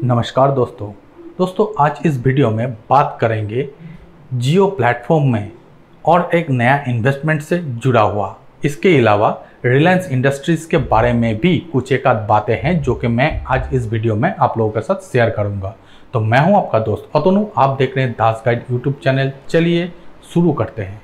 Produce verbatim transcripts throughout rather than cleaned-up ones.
नमस्कार दोस्तों दोस्तों आज इस वीडियो में बात करेंगे जियो प्लेटफॉर्म में और एक नया इन्वेस्टमेंट से जुड़ा हुआ। इसके अलावा रिलायंस इंडस्ट्रीज़ के बारे में भी कुछ एक आध बातें हैं जो कि मैं आज इस वीडियो में आप लोगों के साथ शेयर करूंगा। तो मैं हूं आपका दोस्त अतनु, आप देख रहे हैं दास गाइड यूट्यूब चैनल। चलिए शुरू करते हैं।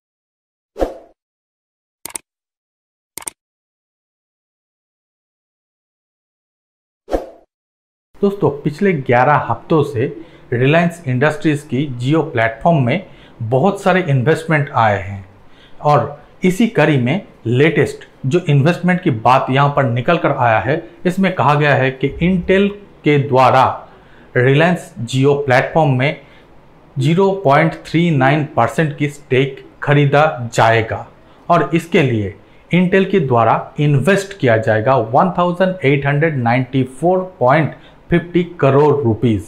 दोस्तों पिछले ग्यारह हफ्तों से रिलायंस इंडस्ट्रीज़ की जियो प्लेटफॉर्म में बहुत सारे इन्वेस्टमेंट आए हैं और इसी कड़ी में लेटेस्ट जो इन्वेस्टमेंट की बात यहाँ पर निकल कर आया है, इसमें कहा गया है कि इंटेल के द्वारा रिलायंस जियो प्लेटफॉर्म में zero point three nine percent की स्टेक खरीदा जाएगा और इसके लिए इंटेल के द्वारा इन्वेस्ट किया जाएगा one thousand eight hundred ninety four point fifty crore rupees.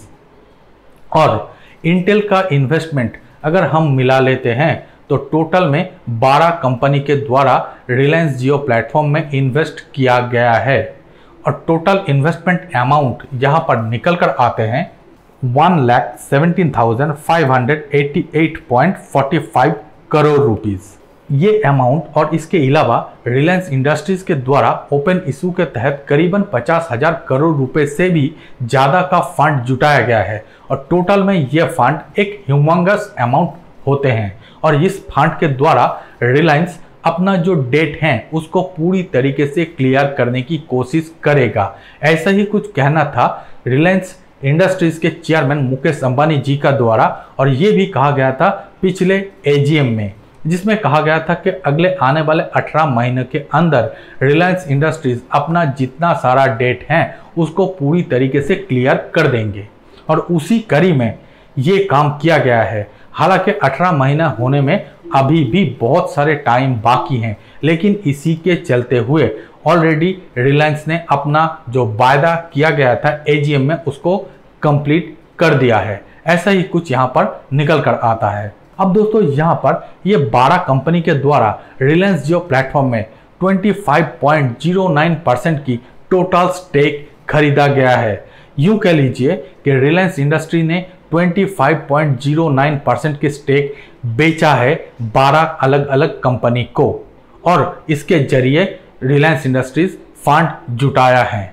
और इंटेल का इन्वेस्टमेंट अगर हम मिला लेते हैं तो टोटल में बारह कंपनी के द्वारा रिलायंस जियो प्लेटफॉर्म में इन्वेस्ट किया गया है और टोटल इन्वेस्टमेंट अमाउंट यहाँ पर निकल कर आते हैं one lakh seventeen thousand five hundred eighty eight point forty five crore rupees. ये अमाउंट और इसके अलावा रिलायंस इंडस्ट्रीज के द्वारा ओपन इशू के तहत करीबन पचास हजार करोड़ रुपए से भी ज़्यादा का फंड जुटाया गया है और टोटल में ये फंड एक ह्यूमंगस अमाउंट होते हैं और इस फंड के द्वारा रिलायंस अपना जो डेट है उसको पूरी तरीके से क्लियर करने की कोशिश करेगा। ऐसा ही कुछ कहना था रिलायंस इंडस्ट्रीज के चेयरमैन मुकेश अंबानी जी का द्वारा और ये भी कहा गया था पिछले एजीएम में, जिसमें कहा गया था कि अगले आने वाले अठारह महीने के अंदर रिलायंस इंडस्ट्रीज अपना जितना सारा डेट है उसको पूरी तरीके से क्लियर कर देंगे और उसी कड़ी में ये काम किया गया है। हालांकि अठारह महीना होने में अभी भी बहुत सारे टाइम बाकी हैं, लेकिन इसी के चलते हुए ऑलरेडी रिलायंस ने अपना जो वायदा किया गया था एजीएम में उसको कंप्लीट कर दिया है। ऐसा ही कुछ यहाँ पर निकल कर आता है। अब दोस्तों यहाँ पर ये बारह कंपनी के द्वारा रिलायंस जियो प्लेटफॉर्म में पच्चीस पॉइंट ज़ीरो नाइन परसेंट की टोटल स्टेक खरीदा गया है। यूँ कह लीजिए कि रिलायंस इंडस्ट्री ने पच्चीस पॉइंट ज़ीरो नाइन परसेंट की स्टेक बेचा है बारह अलग अलग कंपनी को और इसके जरिए रिलायंस इंडस्ट्रीज फंड जुटाया है।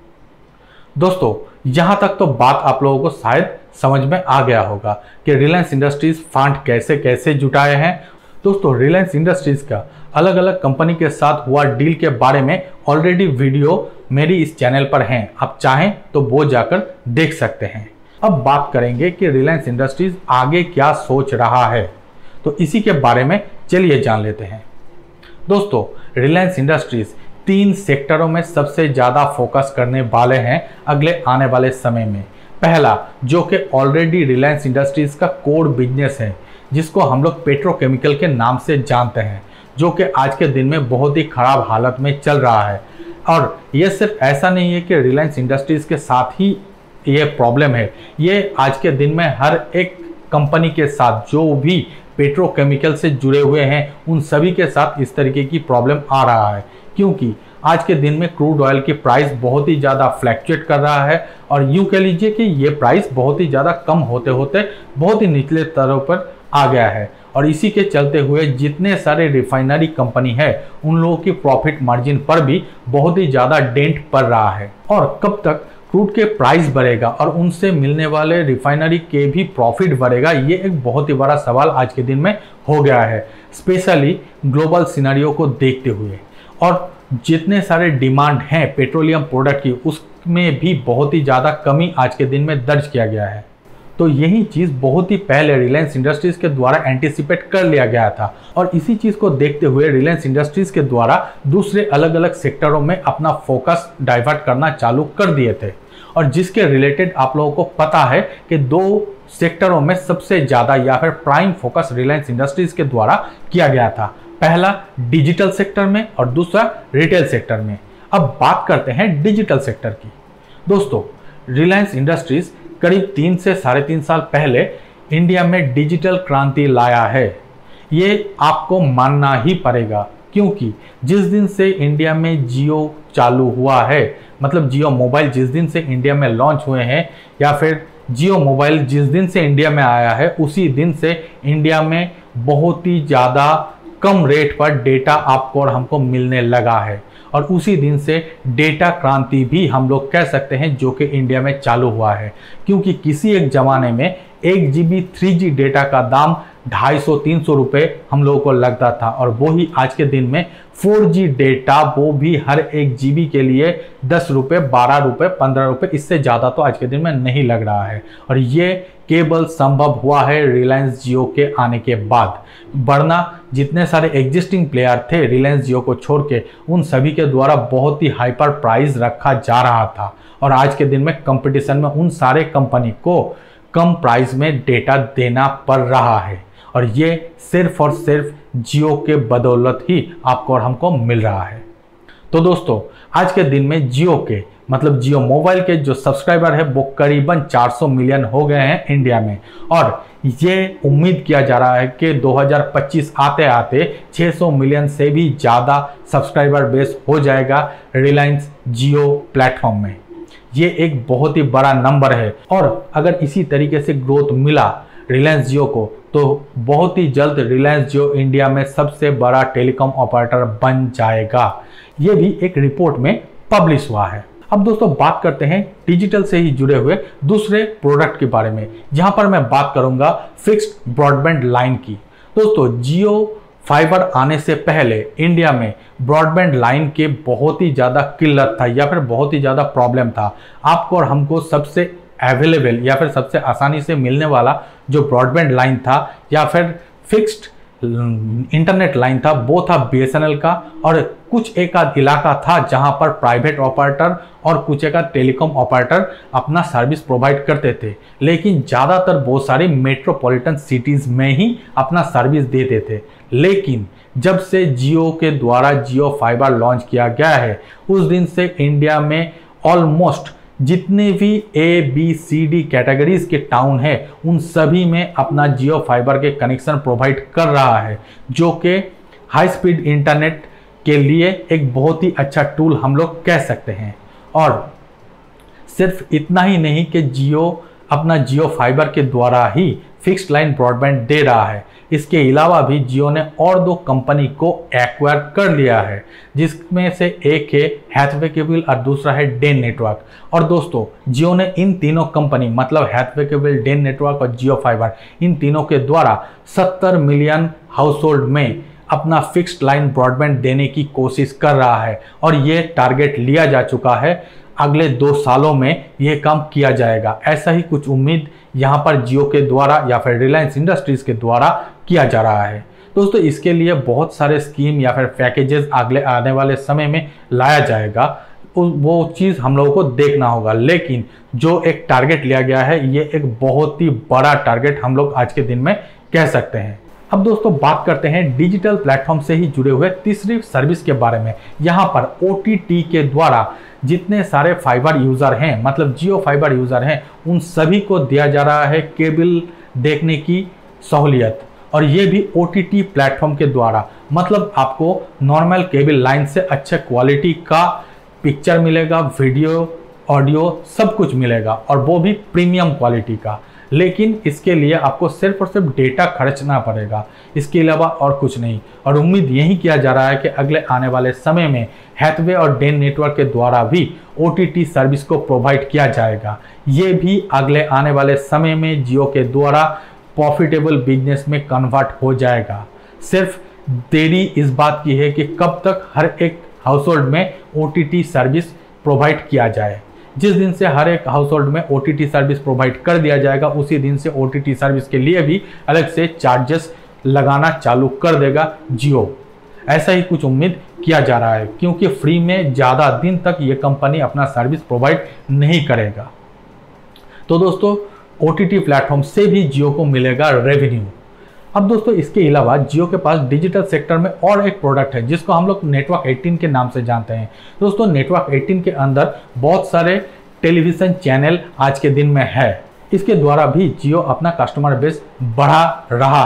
दोस्तों यहाँ तक तो बात आप लोगों को शायद समझ में आ गया होगा कि रिलायंस इंडस्ट्रीज फंड कैसे कैसे जुटाए हैं। दोस्तों रिलायंस इंडस्ट्रीज का अलग अलग कंपनी के साथ हुआ डील के बारे में ऑलरेडी वीडियो मेरी इस चैनल पर हैं, आप चाहें तो वो जाकर देख सकते हैं। अब बात करेंगे कि रिलायंस इंडस्ट्रीज आगे क्या सोच रहा है, तो इसी के बारे में चलिए जान लेते हैं। दोस्तों रिलायंस इंडस्ट्रीज तीन सेक्टरों में सबसे ज़्यादा फोकस करने वाले हैं अगले आने वाले समय में। पहला जो कि ऑलरेडी रिलायंस इंडस्ट्रीज का कोर बिजनेस है, जिसको हम लोग पेट्रोकेमिकल के नाम से जानते हैं, जो कि आज के दिन में बहुत ही ख़राब हालत में चल रहा है। और ये सिर्फ ऐसा नहीं है कि रिलायंस इंडस्ट्रीज के साथ ही ये प्रॉब्लम है, ये आज के दिन में हर एक कंपनी के साथ जो भी पेट्रोकेमिकल से जुड़े हुए हैं उन सभी के साथ इस तरीके की प्रॉब्लम आ रहा है, क्योंकि आज के दिन में क्रूड ऑयल की प्राइस बहुत ही ज़्यादा फ्लैक्चुएट कर रहा है और यूँ कह लीजिए कि ये प्राइस बहुत ही ज़्यादा कम होते होते बहुत ही निचले स्तरों पर आ गया है और इसी के चलते हुए जितने सारे रिफाइनरी कंपनी है उन लोगों की प्रॉफिट मार्जिन पर भी बहुत ही ज़्यादा डेंट पड़ रहा है। और कब तक क्रूड के प्राइस बढ़ेगा और उनसे मिलने वाले रिफाइनरी के भी प्रॉफिट बढ़ेगा, ये एक बहुत ही बड़ा सवाल आज के दिन में हो गया है, स्पेशली ग्लोबल सिनेरियो को देखते हुए। और जितने सारे डिमांड हैं पेट्रोलियम प्रोडक्ट की उसमें भी बहुत ही ज़्यादा कमी आज के दिन में दर्ज किया गया है। तो यही चीज़ बहुत ही पहले रिलायंस इंडस्ट्रीज़ के द्वारा एंटिसिपेट कर लिया गया था और इसी चीज़ को देखते हुए रिलायंस इंडस्ट्रीज़ के द्वारा दूसरे अलग अलग सेक्टरों में अपना फोकस डाइवर्ट करना चालू कर दिए थे और जिसके रिलेटेड आप लोगों को पता है कि दो सेक्टरों में सबसे ज़्यादा या फिर प्राइम फोकस रिलायंस इंडस्ट्रीज़ के द्वारा किया गया था। पहला डिजिटल सेक्टर में और दूसरा रिटेल सेक्टर में। अब बात करते हैं डिजिटल सेक्टर की। दोस्तों रिलायंस इंडस्ट्रीज करीब तीन से साढ़े तीन साल पहले इंडिया में डिजिटल क्रांति लाया है, ये आपको मानना ही पड़ेगा। क्योंकि जिस दिन से इंडिया में जियो चालू हुआ है, मतलब जियो मोबाइल जिस दिन से इंडिया में लॉन्च हुए हैं या फिर जियो मोबाइल जिस दिन से इंडिया में आया है, उसी दिन से इंडिया में बहुत ही ज़्यादा कम रेट पर डेटा आपको और हमको मिलने लगा है। और उसी दिन से डेटा क्रांति भी हम लोग कह सकते हैं जो कि इंडिया में चालू हुआ है, क्योंकि किसी एक ज़माने में एक G B three G data का दाम ढाई सौ तीन सौ रुपये हम लोगों को लगता था, और वो ही आज के दिन में फोर जी डेटा, वो भी हर एक जीबी के लिए दस रुपये, बारह रुपये, पंद्रह रुपये, इससे ज़्यादा तो आज के दिन में नहीं लग रहा है। और ये केवल संभव हुआ है रिलायंस जियो के आने के बाद, वरना जितने सारे एग्जिस्टिंग प्लेयर थे रिलायंस जियो को छोड़ के, उन सभी के द्वारा बहुत ही हाइपर प्राइस रखा जा रहा था, और आज के दिन में कंपटीशन में उन सारे कंपनी को कम प्राइस में डेटा देना पड़ रहा है। और ये सिर्फ और सिर्फ जियो के बदौलत ही आपको और हमको मिल रहा है। तो दोस्तों, आज के दिन में जियो के मतलब जियो मोबाइल के जो सब्सक्राइबर है वो करीबन चार सौ मिलियन हो गए हैं इंडिया में, और ये उम्मीद किया जा रहा है कि दो हज़ार पच्चीस आते आते छह सौ मिलियन से भी ज़्यादा सब्सक्राइबर बेस हो जाएगा रिलायंस जियो प्लेटफॉर्म में। ये एक बहुत ही बड़ा नंबर है, और अगर इसी तरीके से ग्रोथ मिला रिलायंस जियो को, तो बहुत ही जल्द रिलायंस जियो इंडिया में सबसे बड़ा टेलीकॉम ऑपरेटर बन जाएगा। ये भी एक रिपोर्ट में पब्लिश हुआ है। अब दोस्तों, बात करते हैं डिजिटल से ही जुड़े हुए दूसरे प्रोडक्ट के बारे में, जहां पर मैं बात करूंगा फिक्स्ड ब्रॉडबैंड लाइन की। दोस्तों, जियो फाइबर आने से पहले इंडिया में ब्रॉडबैंड लाइन के बहुत ही ज़्यादा किल्लत था या फिर बहुत ही ज़्यादा प्रॉब्लम था। आपको और हमको सबसे अवेलेबल या फिर सबसे आसानी से मिलने वाला जो ब्रॉडबैंड लाइन था या फिर फिक्स्ड इंटरनेट लाइन था, वो था बी एस एन एल का, और कुछ एक आध इलाका था जहां पर प्राइवेट ऑपरेटर और कुछ एक आध टेलीकॉम ऑपरेटर अपना सर्विस प्रोवाइड करते थे, लेकिन ज़्यादातर बहुत सारे मेट्रोपॉलिटन सिटीज़ में ही अपना सर्विस देते थे। लेकिन जब से जियो के द्वारा जियो फाइबर लॉन्च किया गया है, उस दिन से इंडिया में ऑलमोस्ट जितने भी A B C D categories के टाउन है, उन सभी में अपना जियो फाइबर के कनेक्शन प्रोवाइड कर रहा है, जो कि हाई स्पीड इंटरनेट के लिए एक बहुत ही अच्छा टूल हम लोग कह सकते हैं। और सिर्फ इतना ही नहीं कि जियो अपना जियो फाइबर के द्वारा ही फिक्स्ड लाइन ब्रॉडबैंड दे रहा है, इसके अलावा भी जियो ने और दो कंपनी को एक्वायर कर लिया है, जिसमें से एक है हैथवे केबल और दूसरा है डेन नेटवर्क। और दोस्तों, जियो ने इन तीनों कंपनी मतलब हैथवे केबल, डेन नेटवर्क और जियो फाइबर, इन तीनों के द्वारा सत्तर मिलियन हाउस होल्ड में अपना फिक्स्ड लाइन ब्रॉडबैंड देने की कोशिश कर रहा है, और ये टारगेट लिया जा चुका है। अगले दो सालों में ये काम किया जाएगा, ऐसा ही कुछ उम्मीद यहाँ पर जियो के द्वारा या फिर रिलायंस इंडस्ट्रीज के द्वारा किया जा रहा है। दोस्तों, इसके लिए बहुत सारे स्कीम या फिर पैकेजेस अगले आने वाले समय में लाया जाएगा, वो चीज़ हम लोगों को देखना होगा। लेकिन जो एक टारगेट लिया गया है, ये एक बहुत ही बड़ा टारगेट हम लोग आज के दिन में कह सकते हैं। अब दोस्तों, बात करते हैं डिजिटल प्लेटफॉर्म से ही जुड़े हुए तीसरी सर्विस के बारे में। यहाँ पर ओ टी टी के द्वारा जितने सारे फाइबर यूज़र हैं, मतलब जियो फाइबर यूज़र हैं, उन सभी को दिया जा रहा है केबल देखने की सहूलियत, और ये भी ओ टी टी प्लेटफॉर्म के द्वारा। मतलब आपको नॉर्मल केबल लाइन से अच्छे क्वालिटी का पिक्चर मिलेगा, वीडियो, ऑडियो सब कुछ मिलेगा, और वो भी प्रीमियम क्वालिटी का। लेकिन इसके लिए आपको सिर्फ और सिर्फ डेटा खर्चना पड़ेगा, इसके अलावा और कुछ नहीं। और उम्मीद यही किया जा रहा है कि अगले आने वाले समय में हैथवे और डेन नेटवर्क के द्वारा भी ओ टी टी सर्विस को प्रोवाइड किया जाएगा। ये भी अगले आने वाले समय में जियो के द्वारा प्रॉफिटेबल बिजनेस में कन्वर्ट हो जाएगा। सिर्फ देरी इस बात की है कि कब तक हर एक हाउस होल्ड में O T T service provide किया जाए। जिस दिन से हर एक हाउस होल्ड में O T T service provide कर दिया जाएगा, उसी दिन से ओ टी टी सर्विस के लिए भी अलग से चार्जेस लगाना चालू कर देगा जियो। ऐसा ही कुछ उम्मीद किया जा रहा है, क्योंकि फ्री में ज़्यादा दिन तक ये कंपनी अपना सर्विस प्रोवाइड नहीं करेगा। तो दोस्तों, ओ टी टी प्लेटफॉर्म से भी जियो को मिलेगा रेवेन्यू। अब दोस्तों, इसके अलावा जियो के पास डिजिटल सेक्टर में और एक प्रोडक्ट है जिसको हम लोग नेटवर्क अठारह के नाम से जानते हैं। दोस्तों, नेटवर्क अठारह के अंदर बहुत सारे टेलीविज़न चैनल आज के दिन में है। इसके द्वारा भी जियो अपना कस्टमर बेस बढ़ा रहा है।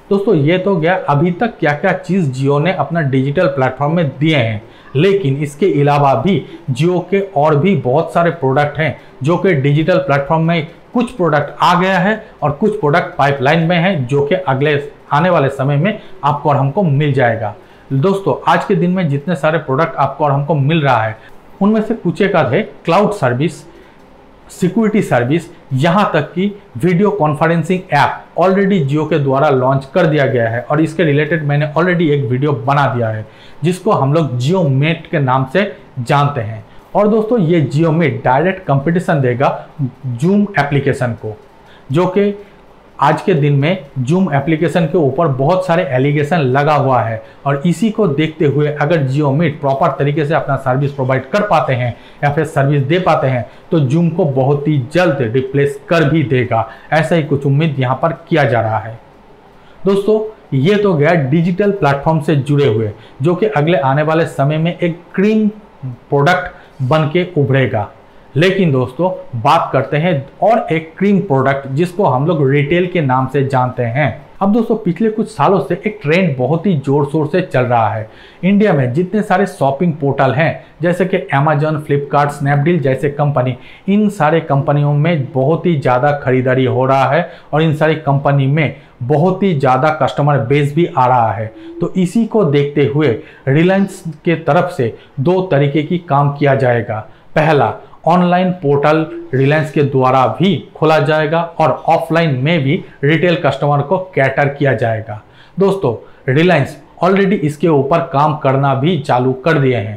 दोस्तों ये तो गया अभी तक क्या क्या चीज़ जियो ने अपना डिजिटल प्लेटफॉर्म में दिए हैं, लेकिन इसके अलावा भी जियो के और भी बहुत सारे प्रोडक्ट हैं जो कि डिजिटल प्लेटफॉर्म में कुछ प्रोडक्ट आ गया है और कुछ प्रोडक्ट पाइपलाइन में है जो कि अगले आने वाले समय में आपको और हमको मिल जाएगा। दोस्तों आज के दिन में जितने सारे प्रोडक्ट आपको और हमको मिल रहा है उनमें से कुछ एक है क्लाउड सर्विस, सिक्योरिटी सर्विस, यहाँ तक कि video conferencing app already Jio के द्वारा लॉन्च कर दिया गया है और इसके रिलेटेड मैंने ऑलरेडी एक वीडियो बना दिया है जिसको हम लोग जियो मेट के नाम से जानते हैं। और दोस्तों ये जियो मेट डायरेक्ट कंपटीशन देगा जूम एप्लीकेशन को, जो कि आज के दिन में जूम एप्लीकेशन के ऊपर बहुत सारे एलिगेशन लगा हुआ है और इसी को देखते हुए अगर जियो मेट प्रॉपर तरीके से अपना सर्विस प्रोवाइड कर पाते हैं या फिर सर्विस दे पाते हैं तो जूम को बहुत ही जल्द रिप्लेस कर भी देगा, ऐसा ही कुछ उम्मीद यहाँ पर किया जा रहा है। दोस्तों ये तो गया डिजिटल प्लेटफॉर्म से जुड़े हुए जो कि अगले आने वाले समय में एक क्रीम प्रोडक्ट बन के उभरेगा। लेकिन दोस्तों बात करते हैं और एक क्रीम प्रोडक्ट जिसको हम लोग रिटेल के नाम से जानते हैं। अब दोस्तों पिछले कुछ सालों से एक ट्रेंड बहुत ही जोर शोर से चल रहा है। इंडिया में जितने सारे शॉपिंग पोर्टल हैं जैसे कि अमेजन, फ्लिपकार्ट, स्नैपडील जैसे कंपनी, इन सारे कंपनियों में बहुत ही ज़्यादा खरीदारी हो रहा है और इन सारी कंपनी में बहुत ही ज़्यादा कस्टमर बेस भी आ रहा है। तो इसी को देखते हुए रिलायंस के तरफ से दो तरीके की काम किया जाएगा। पहला, ऑनलाइन पोर्टल रिलायंस के द्वारा भी खोला जाएगा और ऑफलाइन में भी रिटेल कस्टमर को कैटर किया जाएगा। दोस्तों रिलायंस ऑलरेडी इसके ऊपर काम करना भी चालू कर दिए हैं।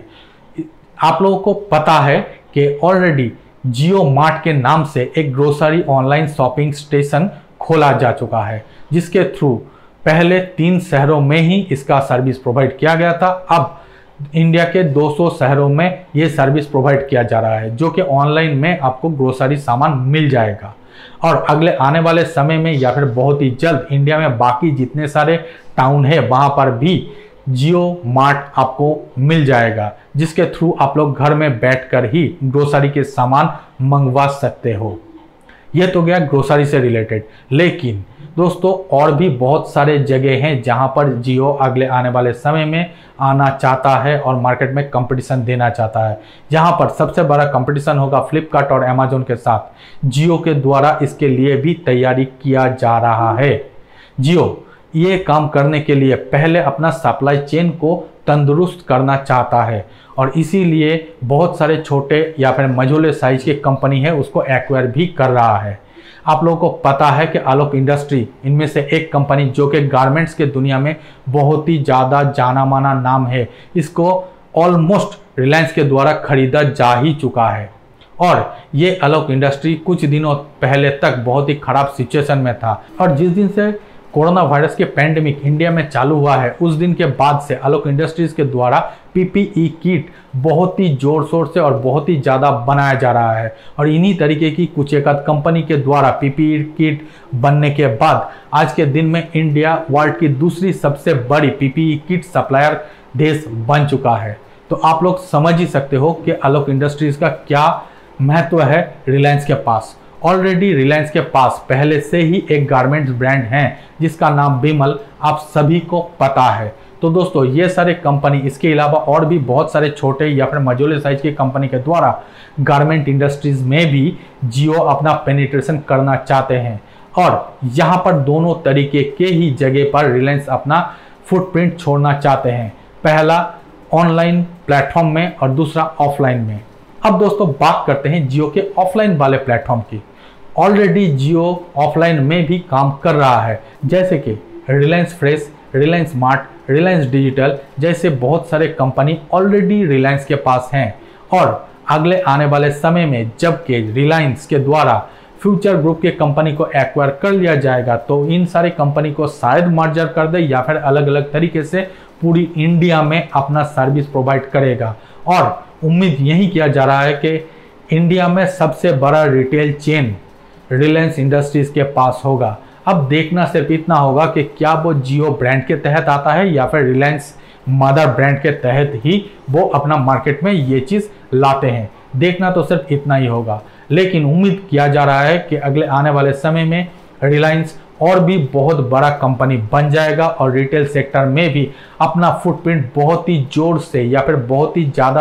आप लोगों को पता है कि ऑलरेडी जियो मार्ट के नाम से एक ग्रोसरी ऑनलाइन शॉपिंग स्टेशन खोला जा चुका है जिसके थ्रू पहले तीन शहरों में ही इसका सर्विस प्रोवाइड किया गया था। अब इंडिया के दो सौ शहरों में ये सर्विस प्रोवाइड किया जा रहा है जो कि ऑनलाइन में आपको ग्रोसरी सामान मिल जाएगा और अगले आने वाले समय में या फिर बहुत ही जल्द इंडिया में बाकी जितने सारे टाउन है वहाँ पर भी जियो मार्ट आपको मिल जाएगा जिसके थ्रू आप लोग घर में बैठकर ही ग्रोसरी के सामान मंगवा सकते हो। ये तो गया ग्रोसरी से रिलेटेड, लेकिन दोस्तों और भी बहुत सारे जगह हैं जहां पर जियो अगले आने वाले समय में आना चाहता है और मार्केट में कंपटीशन देना चाहता है। जहां पर सबसे बड़ा कंपटीशन होगा फ्लिपकार्ट और अमेजन के साथ। जियो के द्वारा इसके लिए भी तैयारी किया जा रहा है। जियो ये काम करने के लिए पहले अपना सप्लाई चेन को तंदुरुस्त करना चाहता है और इसीलिए बहुत सारे छोटे या फिर मझोले साइज की कंपनी है उसको एक्वायर भी कर रहा है। आप लोगों को पता है कि आलोक इंडस्ट्री इनमें से एक कंपनी जो कि गारमेंट्स के दुनिया में बहुत ही ज़्यादा जाना माना नाम है, इसको ऑलमोस्ट रिलायंस के द्वारा खरीदा जा ही चुका है। और ये आलोक इंडस्ट्री कुछ दिनों पहले तक बहुत ही खराब सिचुएशन में था और जिस दिन से कोरोना वायरस के पैंडेमिक इंडिया में चालू हुआ है उस दिन के बाद से आलोक इंडस्ट्रीज के द्वारा पीपीई किट बहुत ही जोर शोर से और बहुत ही ज़्यादा बनाया जा रहा है और इन्हीं तरीके की कुछ एक कंपनी के द्वारा पीपीई किट बनने के बाद आज के दिन में इंडिया वर्ल्ड की दूसरी सबसे बड़ी पीपीई किट सप्लायर देश बन चुका है। तो आप लोग समझ ही सकते हो कि आलोक इंडस्ट्रीज का क्या महत्व है रिलायंस के पास। ऑलरेडी रिलायंस के पास पहले से ही एक गारमेंट्स ब्रांड है जिसका नाम बिमल आप सभी को पता है। तो दोस्तों ये सारे कंपनी, इसके अलावा और भी बहुत सारे छोटे या फिर मझोले साइज की कंपनी के द्वारा गारमेंट इंडस्ट्रीज में भी जियो अपना पेनिट्रेशन करना चाहते हैं और यहाँ पर दोनों तरीके के ही जगह पर रिलायंस अपना फुटप्रिंट छोड़ना चाहते हैं। पहला ऑनलाइन प्लेटफॉर्म में और दूसरा ऑफलाइन में। अब दोस्तों बात करते हैं जियो के ऑफलाइन वाले प्लेटफॉर्म की। ऑलरेडी जियो ऑफलाइन में भी काम कर रहा है जैसे कि Reliance Fresh, Reliance Mart, Reliance Digital जैसे बहुत सारे कंपनी ऑलरेडी रिलायंस के पास हैं और अगले आने वाले समय में जबकि रिलायंस के द्वारा फ्यूचर ग्रुप के कंपनी को एक्वायर कर लिया जाएगा तो इन सारी कंपनी को शायद मर्जर कर दे या फिर अलग अलग तरीके से पूरी इंडिया में अपना सर्विस प्रोवाइड करेगा। और उम्मीद यही किया जा रहा है कि इंडिया में सबसे बड़ा रिटेल चेन रिलायंस इंडस्ट्रीज के पास होगा। अब देखना सिर्फ इतना होगा कि क्या वो जियो ब्रांड के तहत आता है या फिर रिलायंस मदर ब्रांड के तहत ही वो अपना मार्केट में ये चीज़ लाते हैं। देखना तो सिर्फ इतना ही होगा, लेकिन उम्मीद किया जा रहा है कि अगले आने वाले समय में रिलायंस और भी बहुत बड़ा कंपनी बन जाएगा और रिटेल सेक्टर में भी अपना फुटप्रिंट बहुत ही जोर से या फिर बहुत ही ज़्यादा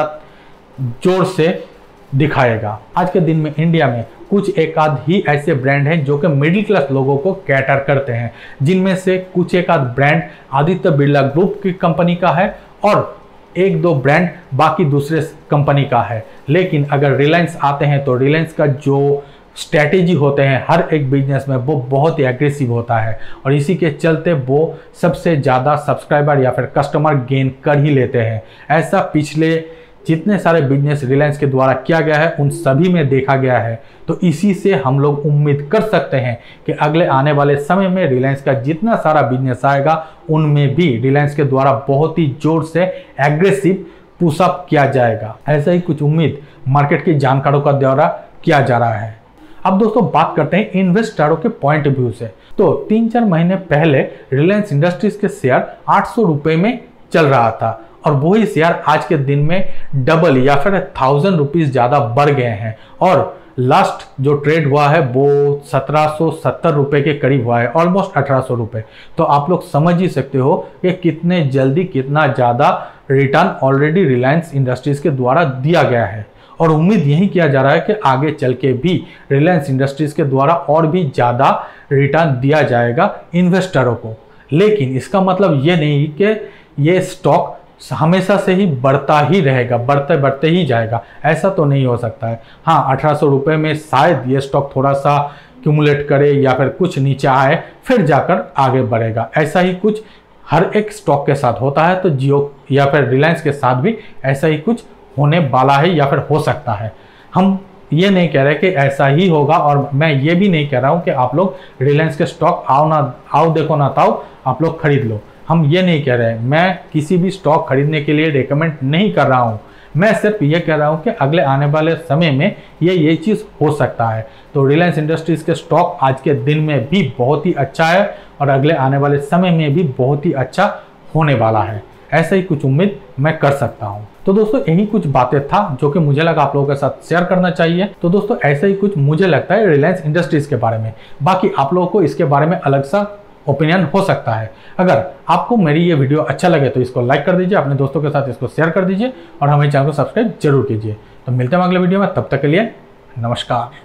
जोर से दिखाएगा। आज के दिन में इंडिया में कुछ एक आध ही ऐसे ब्रांड हैं जो कि मिडिल क्लास लोगों को कैटर करते हैं, जिनमें से कुछ एक आध ब्रांड आदित्य बिरला ग्रुप की कंपनी का है और एक दो ब्रांड बाकी दूसरे कंपनी का है। लेकिन अगर रिलायंस आते हैं तो रिलायंस का जो स्ट्रैटेजी होते हैं हर एक बिजनेस में वो बहुत ही एग्रेसिव होता है और इसी के चलते वो सबसे ज़्यादा सब्सक्राइबर या फिर कस्टमर गेन कर ही लेते हैं। ऐसा पिछले जितने सारे बिजनेस रिलायंस के द्वारा किया गया है उन सभी में देखा गया है। तो इसी से हम लोग उम्मीद कर सकते हैं कि अगले आने वाले समय में रिलायंस का जितना सारा बिजनेस आएगा उनमें भी रिलायंस के द्वारा बहुत ही जोर से एग्रेसिव पुशअप किया जाएगा। ऐसा ही कुछ उम्मीद मार्केट के जानकारों का द्वारा किया जा रहा है। अब दोस्तों बात करते हैं इन्वेस्टरों के पॉइंट ऑफ व्यू से। तो तीन चार महीने पहले रिलायंस इंडस्ट्रीज के शेयर आठ सौ रुपये में चल रहा था और वही शेयर आज के दिन में डबल या फिर थाउजेंड रुपीज ज़्यादा बढ़ गए हैं और लास्ट जो ट्रेड हुआ है वो सत्रह सौ सत्तर रुपये के करीब हुआ है, ऑलमोस्ट अठारह सौ रुपये। तो आप लोग समझ ही सकते हो कि कितने जल्दी कितना ज़्यादा रिटर्न ऑलरेडी रिलायंस इंडस्ट्रीज के द्वारा दिया गया है और उम्मीद यही किया जा रहा है कि आगे चल के भी रिलायंस इंडस्ट्रीज के द्वारा और भी ज़्यादा रिटर्न दिया जाएगा इन्वेस्टरों को। लेकिन इसका मतलब ये नहीं कि ये स्टॉक हमेशा से ही बढ़ता ही रहेगा, बढ़ते बढ़ते ही जाएगा, ऐसा तो नहीं हो सकता है। हाँ, अठारह सौ रुपये में शायद ये स्टॉक थोड़ा सा क्यूमुलेट करे या फिर कुछ नीचे आए फिर जाकर आगे बढ़ेगा। ऐसा ही कुछ हर एक स्टॉक के साथ होता है, तो जियो या फिर रिलायंस के साथ भी ऐसा ही कुछ होने वाला है या फिर हो सकता है। हम ये नहीं कह रहे कि ऐसा ही होगा और मैं ये भी नहीं कह रहा हूँ कि आप लोग रिलायंस के स्टॉक आओ ना आओ देखो ना ताओ आप लोग खरीद लो। हम ये नहीं कह रहे हैं, मैं किसी भी स्टॉक खरीदने के लिए रेकमेंड नहीं कर रहा हूँ। मैं सिर्फ ये कह रहा हूँ कि अगले आने वाले समय में ये ये चीज़ हो सकता है। तो रिलायंस इंडस्ट्रीज के स्टॉक आज के दिन में भी बहुत ही अच्छा है और अगले आने वाले समय में भी बहुत ही अच्छा होने वाला है। ऐसा ही कुछ उम्मीद मैं कर सकता हूँ। तो दोस्तों यही कुछ बातें था जो कि मुझे लगा आप लोगों के साथ शेयर करना चाहिए। तो दोस्तों ऐसा ही कुछ मुझे लगता है रिलायंस इंडस्ट्रीज के बारे में। बाकी आप लोगों को इसके बारे में अलग सा ओपिनियन हो सकता है। अगर आपको मेरी ये वीडियो अच्छा लगे तो इसको लाइक कर दीजिए, अपने दोस्तों के साथ इसको शेयर कर दीजिए और हमारे चैनल को सब्सक्राइब जरूर कीजिए। तो मिलते हैं अगले वीडियो में, तब तक के लिए नमस्कार।